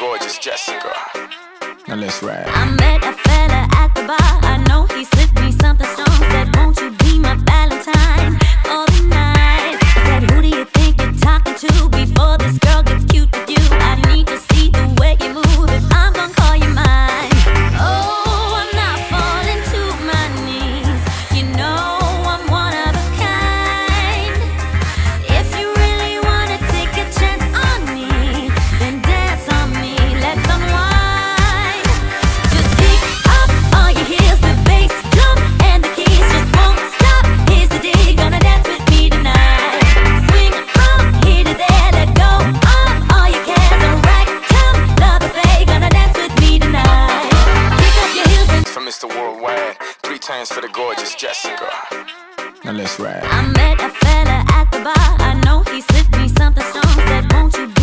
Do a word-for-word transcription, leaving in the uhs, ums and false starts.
gorgeous Jessica. Now let's ride. I met a fella at the bar. I know he slipped me something strong. Said, won't you be my Valentine for the night? I said, who do you think you're talking to? Before this girl gets cute with you, I need to see the way you move if I'm gonna call you mine. Oh, I'm not falling to my knees. You know I'm one of a kind. If you really wanna take a chance on me, then dance on me, let's unwind. Just kick up all your heels, the bass, drum, and the keys just won't stop. Here's the day, you're gonna dance with me tonight. Swing from here to there, let go of all your cares. Alright, come, love affair, you're gonna dance with me tonight. Kick up your heels and For Mister Worldwide, three times for the gorgeous Jessica. Now let's ride. I met a fella at the bar. I know he slipped me something strong. Said, won't you